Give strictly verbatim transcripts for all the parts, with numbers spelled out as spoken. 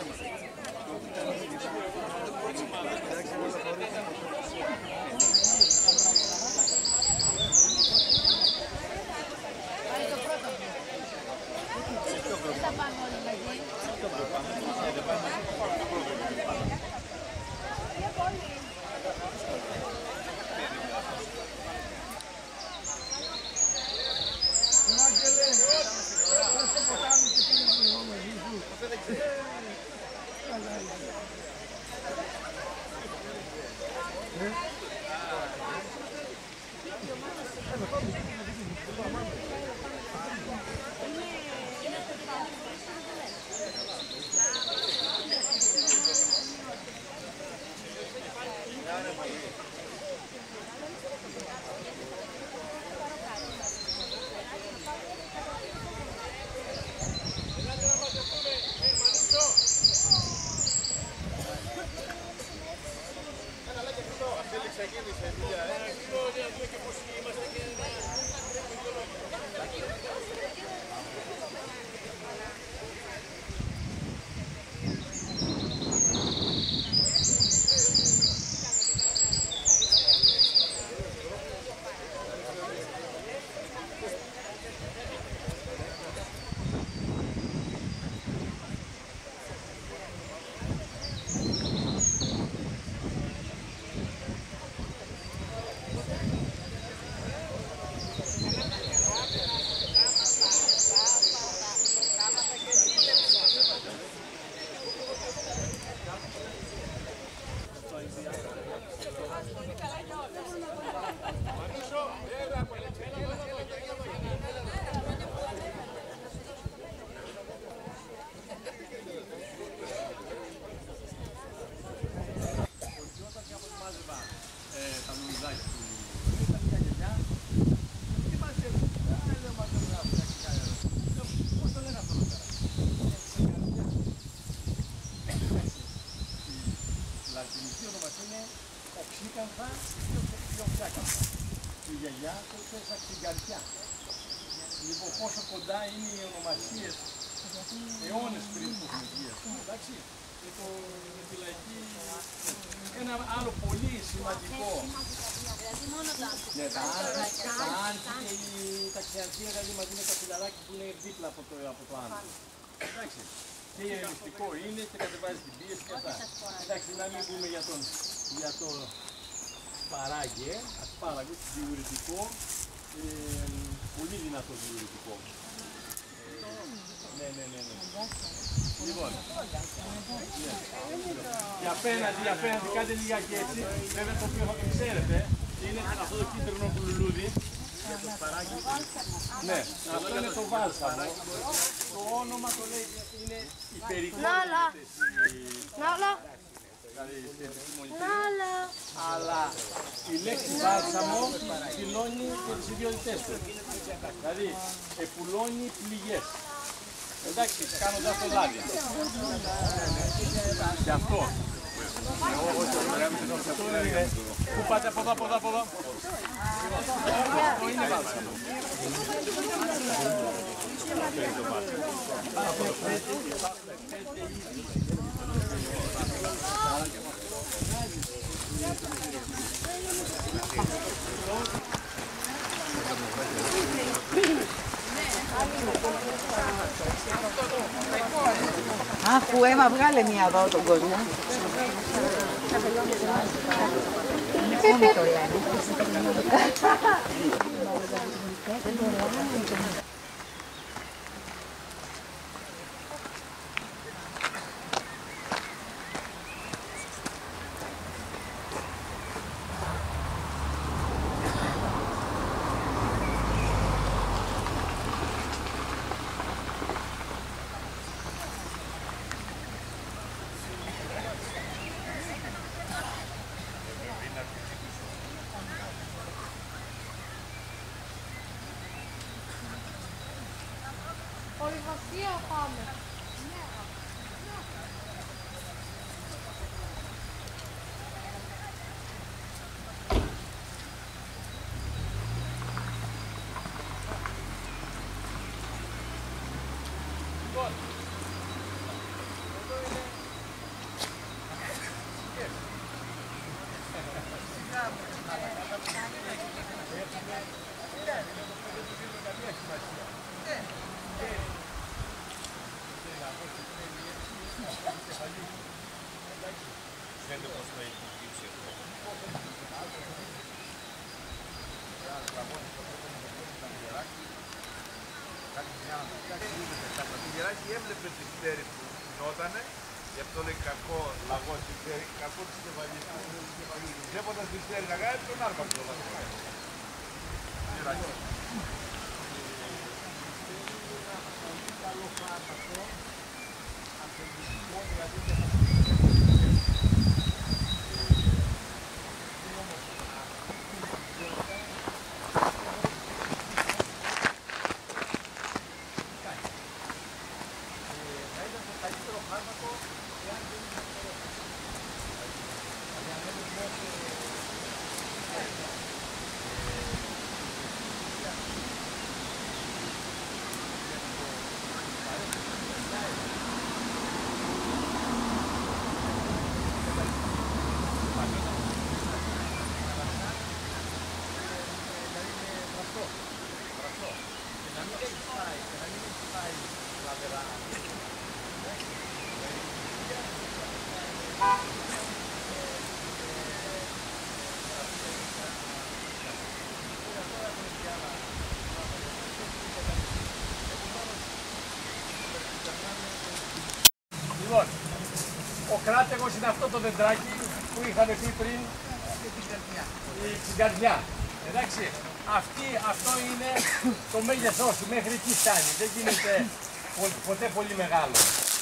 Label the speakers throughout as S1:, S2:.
S1: Η γιαγιά το ξέρεις στην καρδιά. Λοιπόν, πόσο κοντά είναι οι ονομασίες αιώνες πριν το Χριστιανία. Εντάξει, με, το, με τη λαϊκή. Ένα άλλο πολύ σημαντικό.
S2: Δηλαδή μόνο τα
S1: Ναι, τα άνθη και τα ξεαντία, δηλαδή μαζί με τα φιλαράκια που είναι δίπλα από το, από το άνθη. Εντάξει. Και ειρηνιστικό είναι και κατεβάζει την πίεση και αυτά. Εντάξει, να μην πούμε για, τον, για το παράγε, ασπάραγο, διουρητικό, ε, πολύ δυνατό διουρητικό. Ε, ναι, ναι, ναι, ναι. Λοιπόν, ναι. Και απέναντι, απέναντι, κάντε λιγάκι έτσι, βέβαια το οποίο θα το ξέρετε, είναι αυτό το κίτρινο λουλούδι. Ναι, αυτό είναι το βάλσαμο. Το όνομα το λέει είναι υπερικόνητες. Αλλά η λέξη βάλσαμο δηλώνει και τις ιδιότητές του. Δηλαδή, επουλώνει πληγές. Εντάξει, κάνοντας το λάδι. Γι' αυτό. Πού πάτε από εδώ, από εδώ, από εδώ. Αυτό είναι βάλσαμο.
S3: Αχ, Εύα, βγάλε μία εδώ τον κόσμο. Είναι κόμμα το λένε.
S2: Πολυβασία πάμε.
S1: Λοιπόν, εδώ είναι Φαίνεται πως το έχει γύψει αυτό.
S4: Το τυγεράκι έβλεπε τη φτέρη που γινότανε, γι' αυτό λέει κακό λαγό τη φτέρη, κακό της κεφαλής. Βλέποντας τη φτέρη να κάνει τον άρπαξε το λαγό. Τυγεράκι.
S1: Λοιπόν, ο κράτεγος είναι αυτό το δεντράκι που είχαμε πει πριν, η τσιγκαρδιά. Εντάξει, αυτή, αυτό είναι το μέγεθός του, μέχρι εκεί φτάνει, δεν γίνεται ποτέ πολύ μεγάλο.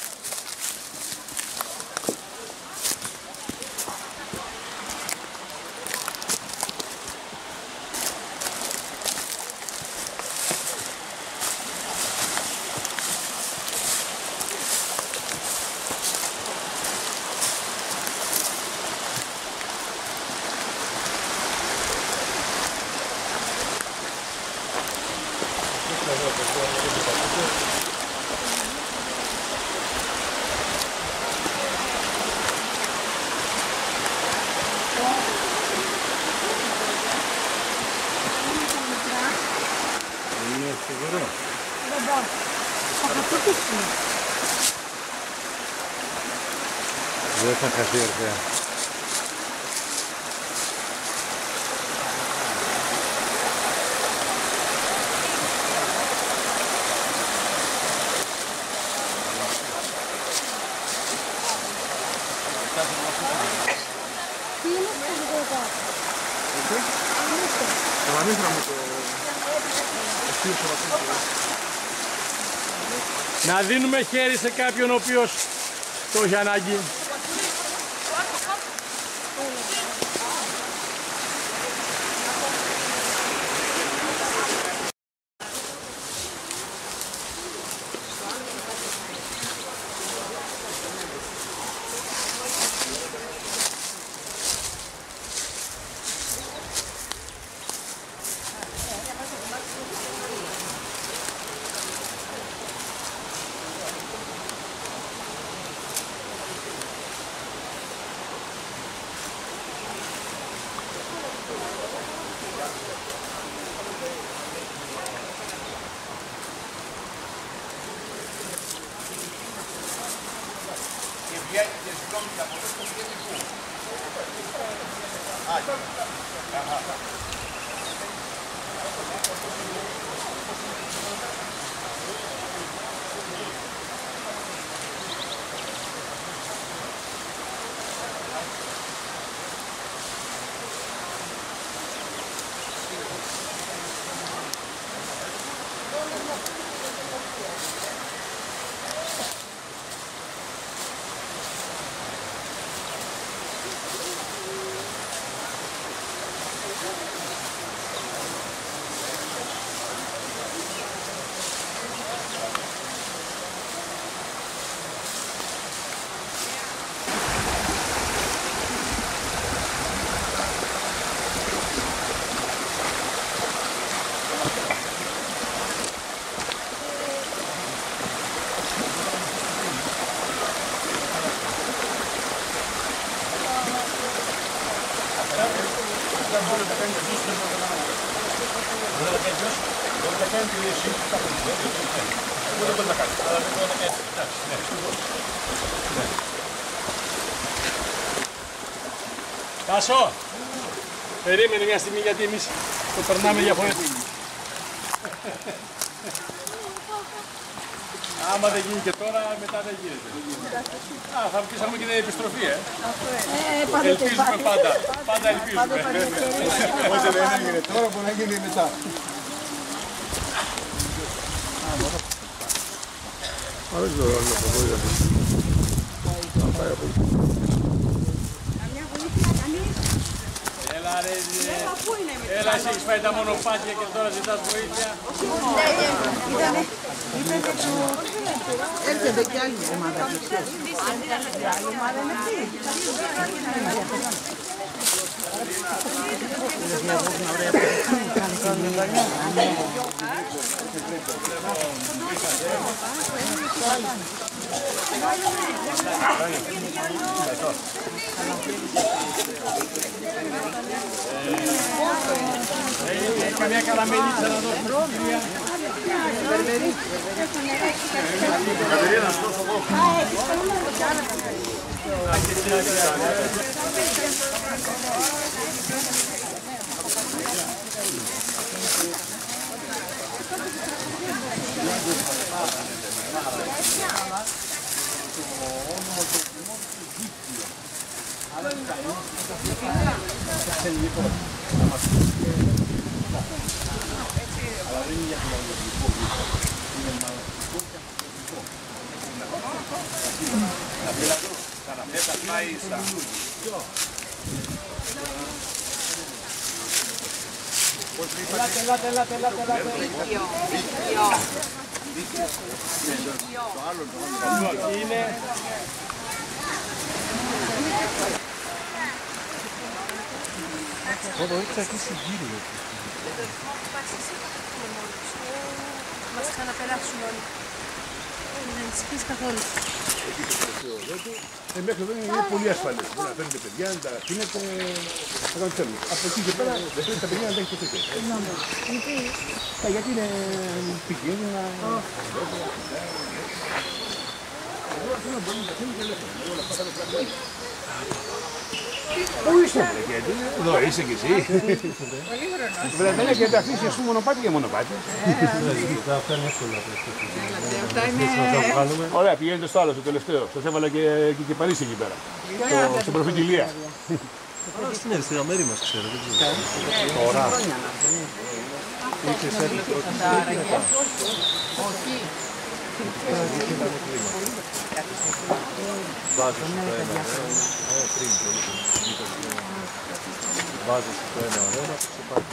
S4: Δεν θα χαθεί ορθέα.
S2: Τι είναι αυτό εδώ?
S4: Το μανίθρα μου το...
S1: Να δίνουμε χέρι σε κάποιον ο οποίος το έχει ανάγκη.
S4: Και βγαίνει και σηκώνει από το στο βγαίνει πού. Άχι.
S1: Μπορεί να κάνει ποιος, μπορεί να κάνει τη λύση. Μπορεί να μπορεί να κάνει, αλλά δεν μπορεί να κάνει. Εντάξει, ναι. Τάσο, περίμενε μια στιγμή γιατί εμείς το περνάμε διαφορετικά. Άμα δεν γίνει και τώρα, μετά δεν γίνεται. Α, θα πείσαμε και την επιστροφή, ε. Ελπίζουμε πάντα. Πάντα ελπίζουμε.
S5: Όσο δεν έγινε τώρα, μπορεί να γίνει μετά. Α, δεν ξέρω αν είναι από εδώ γιατί. Θα πάει από εκεί.
S1: Έλα ρε, έλα εσύ έχεις πάει τα μονοπάτια και τώρα ζητάς βοήθεια.
S3: Έρχεται κι άλλη ομάδα. Η άλλη ομάδα είναι αυτή.
S1: Έχει καμιά καραμελίτσα να δώσουμε στην κυρία.
S5: Κατερίνα, να σου δώσω εγώ.
S1: Ελάτε, ελάτε, ελάτε, ελάτε, ελάτε. Είναι...
S5: Εδώ έχει αρχίσει γύρω.
S2: Μας ξαναπεράσουν όλοι. Δεν ανησυχείς καθόλου.
S5: Ε, μέχρι εδώ είναι πολύ ασφαλές. Μπορεί να φέρνετε παιδιά, να τα αφήνετε, να κάνετε θέλουν. Από εκεί και πέρα δεν θέλετε τα παιδιά να τα έχετε τέτοια. Ε, γιατί είναι επικίνδυνα. Εδώ αυτό μπορεί να τα αφήνει και ελεύθερα. Όλα αυτά τα πράγματα. Πού είσαι, γιατί εδώ είσαι κι εσύ. Βέβαια δεν έχετε αφήσει εσύ μονοπάτι για μονοπάτι.
S6: Αυτά είναι εύκολα.
S5: Ωραία, πηγαίνετε στο άλλο, στο τελευταίο. Σας έβαλα και, και, και Παρίσι εκεί πέρα. Στο, στην προφητηλία.
S6: Αλλά στην αριστερά μέρη μας ξέρω, δεν ξέρω. Τώρα. Είχες έρθει πρώτη. Βάζεις το ένα ωραίο, πριν βάζεις το ένα ωραίο, να σε πάει.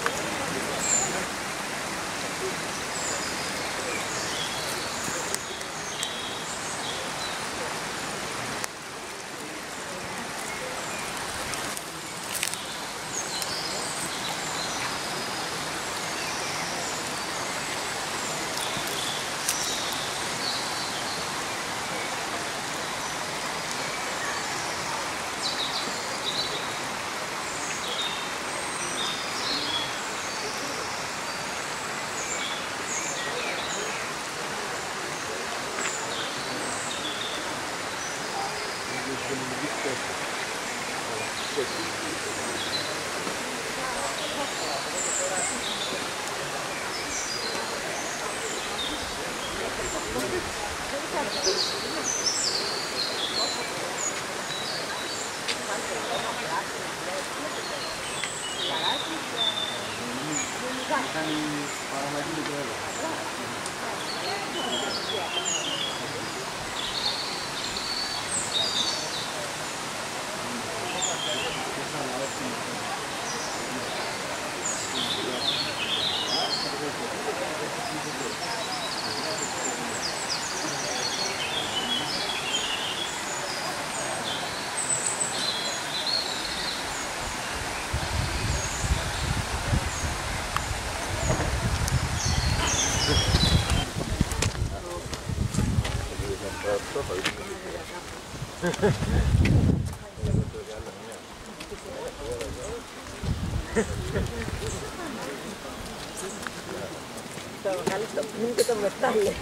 S3: Το βγάλει στο πλήν και το μετάλλει.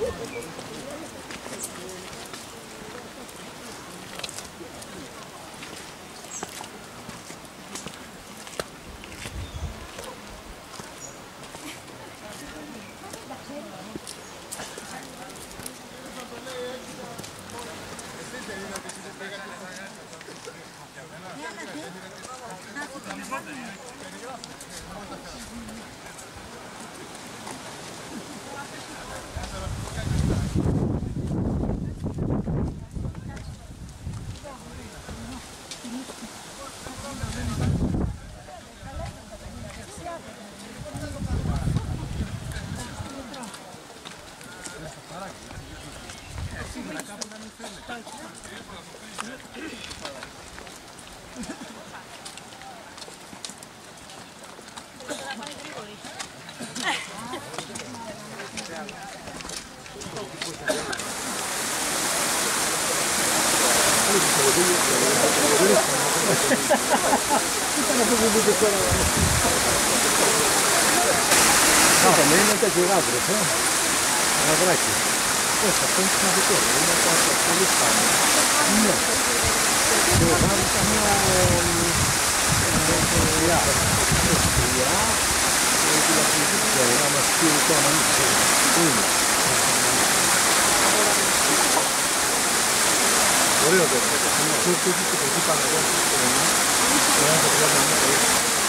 S6: Αυτό είναι τέτοιο γάβρος, ε. Γαβράκι. Πώς, αυτό είναι σημαντικό. Είναι πολύ σπάνιο. Ναι. Και ο γάβρος είναι μια δουλειά. Δουλειά. Και η τηλεφωνική ξέρω, να μας πει το άμα μην ξέρω. Πού είναι. Ωραίο βέβαια. Αυτό που έχει και εκεί πάνω εδώ. Και ένα το πλάμα είναι πολύ.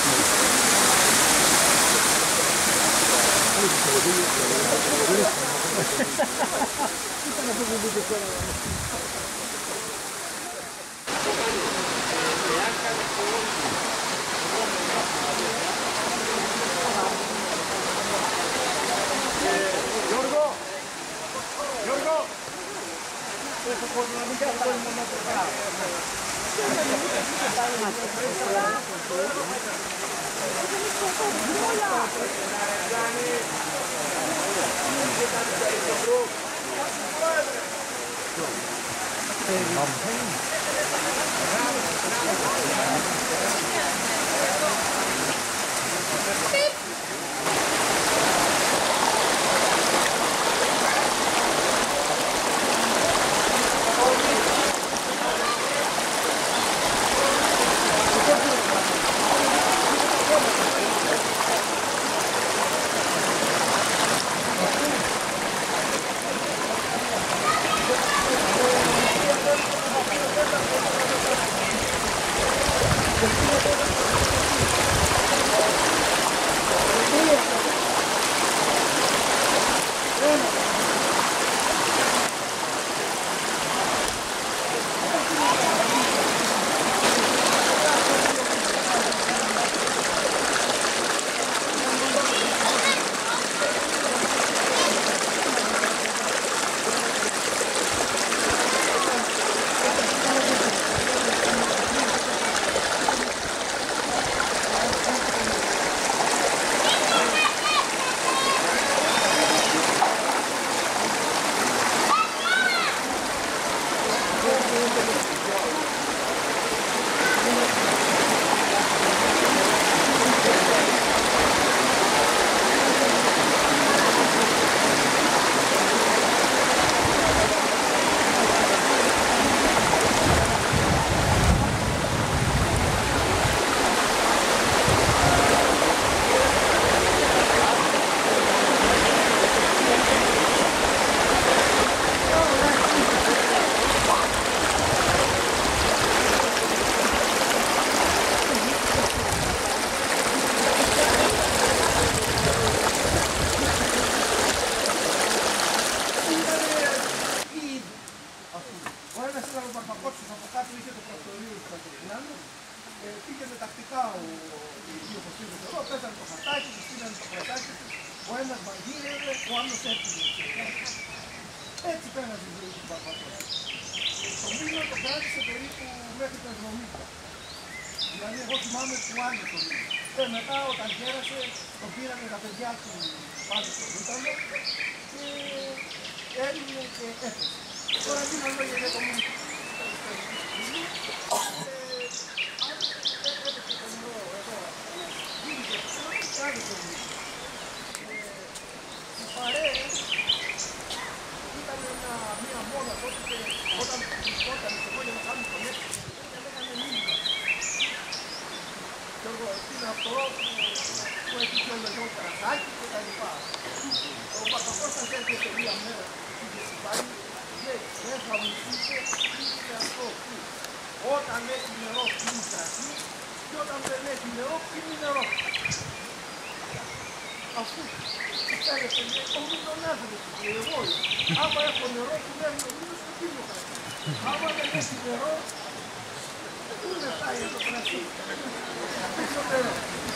S5: Γιώργο! Γιώργο! Έχω κόσμο να μην κάνω το μόνο το πήγαινε τακτικά ο υποστήριζε εδώ, πέσανε το χαρτάκι, του στείλανε το χαρτάκι του, ο ένας μαγείρευε, ο άλλος έπινε. Έτσι πέρασε η ζωή του Παπαδόπουλου. Το μήνυμα το κράτησε περίπου μέχρι τα εβδομήντα. Δηλαδή εγώ θυμάμαι που άνοιξε το μήνυμα. Και μετά όταν γέρασε, το πήρανε τα παιδιά του πάλι στο Βίτανο και έμεινε και έφτασε. Τώρα τι να λέω για το μήνυμα. αυτό που έχει πιο λεγό κρασάκι και τα λοιπά. Ο Παπακώστας έρχεται μία μέρα και στην πάλι, λέει, δεν θα μου πείτε τι είναι αυτό που όταν έχει νερό πίνει κρασί και όταν δεν έχει νερό πίνει νερό. Αφού ξέρετε, ο Μητρονάζος, εγώ είμαι. Άμα έχω νερό που δεν είναι ο Μήτρος, το πίνω κρασί. Άμα δεν έχει νερό, πού είναι φτάει για το κρασί. Πίσω νερό.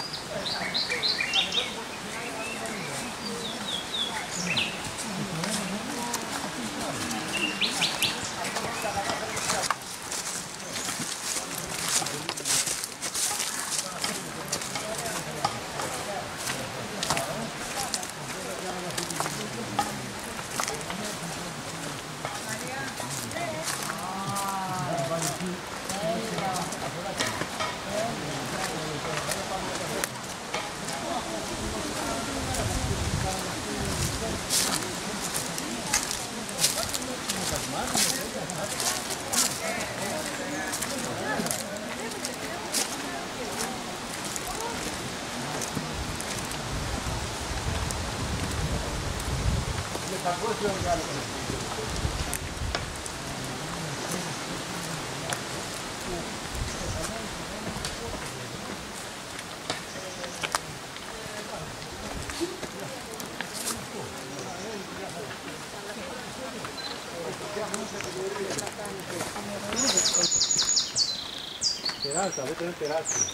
S6: Τεράστια, αυτό είναι τεράστιο.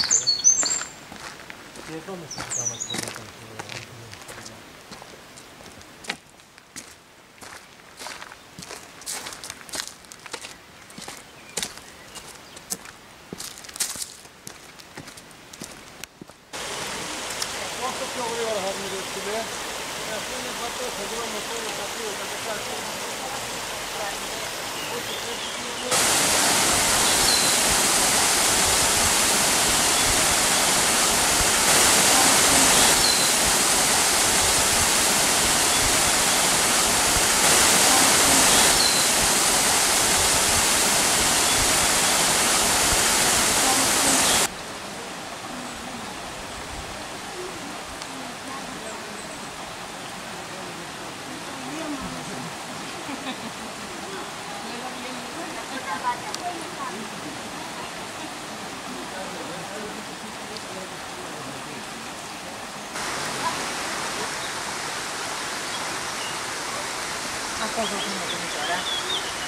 S6: Και εδώ με συζητάμε μας πώς να κάνουμε.
S1: Όσο πιο γρήγορα θα μιλήσουμε, και αυτό είναι πατώ στον δρόμο τώρα τα δύο, τα τεσσάρια. Όσο πρέπει πιο γρήγορα.
S3: Αυτό που έχουμε τώρα.